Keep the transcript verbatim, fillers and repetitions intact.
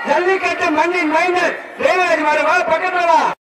ஜல்லிக்கட்டு மண்ணின் மைந்தர் தேவராஜ் மாடு வா பக்கத்துல வா.